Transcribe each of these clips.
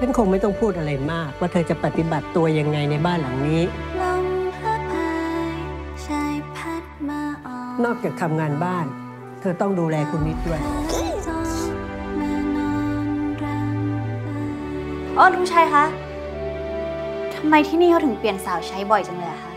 ฉันคงไม่ต้องพูดอะไรมากว่าเธอจะปฏิบัติตัวยังไงในบ้านหลังนี้นอกจากทำงานบ้านเธอต้องดูแลคุณนิดด้วยลุงชัยคะทำไมที่นี่เขาถึงเปลี่ยนสาวใช้บ่อยจังเลยอะคะ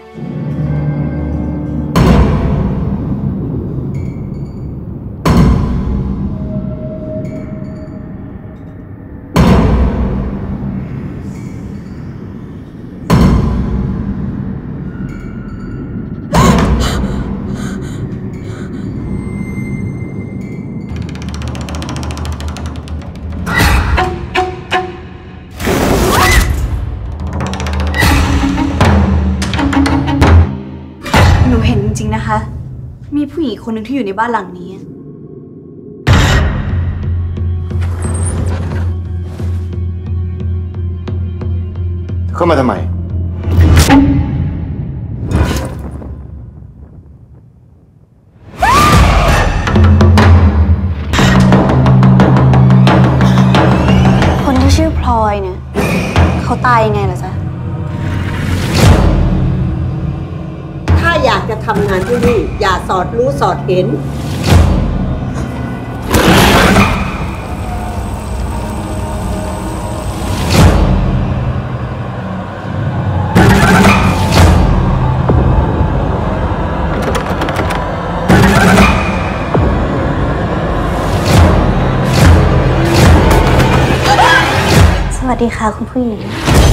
หนูเห็นจริงๆนะคะ มีผู้หญิงคนหนึ่งที่อยู่ในบ้านหลังนี้เข้ามาทำไมคนที่ชื่อพลอยเนี่ยเขาตายยังไงล่ะจ๊ะถ้าอยากจะทำงานที่นี่อย่าสอดรู้สอดเห็นสวัสดีค่ะคุณผู้หญิง